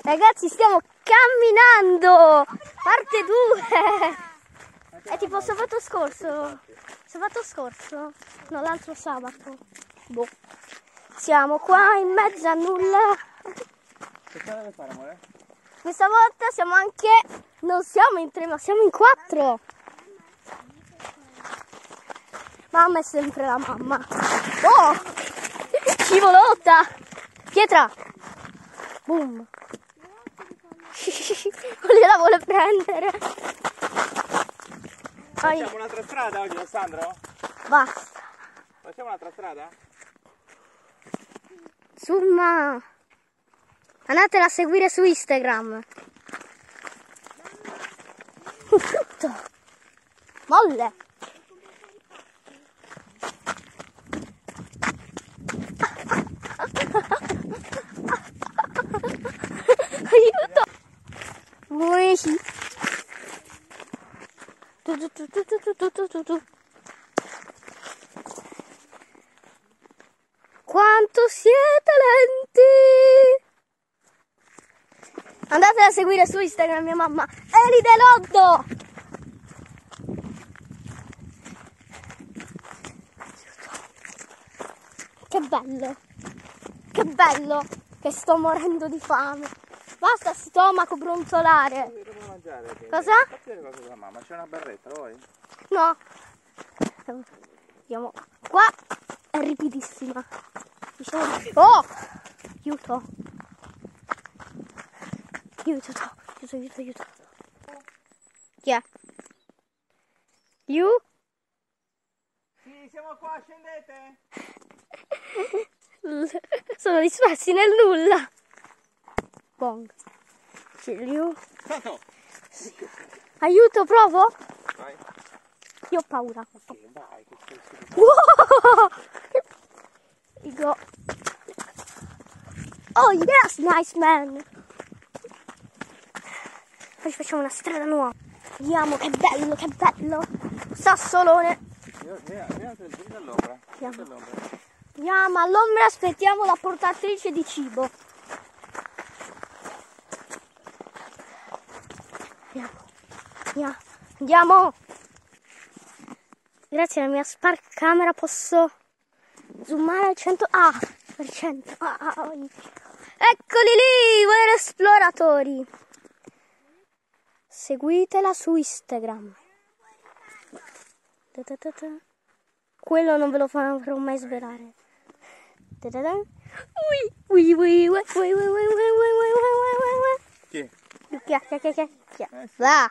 Ragazzi, stiamo camminando! Parte 2! È tipo sabato scorso. Sabato scorso? No, l'altro sabato. Boh. Siamo qua in mezzo a nulla. Che cosa deve fare, amore? Questa volta siamo anche... Non siamo in 3, ma siamo in 4. Mamma è sempre la mamma. Oh! Scivolota! Pietra! Boom! Non gliela vuole prendere. Facciamo un'altra strada oggi, Alessandro? Basta. Facciamo un'altra strada? Summa. Andatela a seguire su Instagram. Tutto. Molle. Aiuto. Ui. Quanto siete lenti! Andate a seguire su Instagram mia mamma, Eli Deloddo! Che bello che sto morendo di fame. Basta stomaco brontolare. Devo mangiare. Cosa? Fatti vedere cosa della mamma, c'è una berretta, lo vuoi? No. Andiamo. Qua è ripidissima. Diciamo... Oh! Aiuto. Aiuto. Chi è? You? Sì, siamo qua, scendete! Sono dispersi nel nulla. Bong. You? No. Sì. Aiuto, provo? Vai. Io ho paura. Ok, vai, che stai Wow! Go. Oh yes, nice man. Poi facciamo una strada nuova. Vediamo che bello. Sassolone. Vieni all'ombra. Andiamo all'ombra, aspettiamo la portatrice di cibo. Andiamo. Grazie alla mia Spark camera posso zoomare al 100%. Eccoli lì, veri esploratori. Seguitela su Instagram. Quello non ve lo farò mai svelare. Chi? Chi? Va.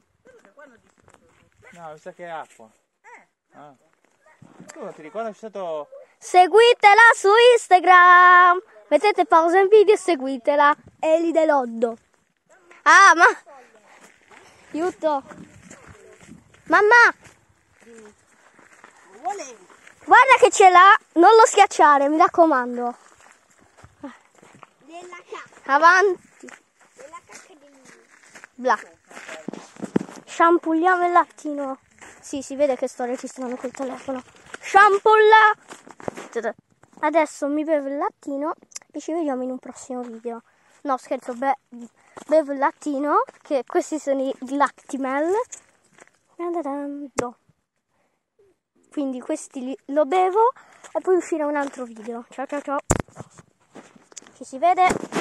No, mi sa che è acqua. Ah. Tu non ti ricordi, c'è stato... Seguitela su Instagram. Mettete pausa in video e seguitela. Eli Deloddo. Ah, ma... Aiuto. Mamma. Guarda che ce l'ha. Non lo schiacciare, mi raccomando. Avanti. Bla. Sciampolliamo il lattino. Sì, si vede che sto registrando col telefono. Sciampolla. Adesso mi bevo il lattino e ci vediamo in un prossimo video. No, scherzo, bevo il lattino, che questi sono i Lactimel. Quindi questi lo bevo e poi uscirà un altro video. Ciao. Ci si vede.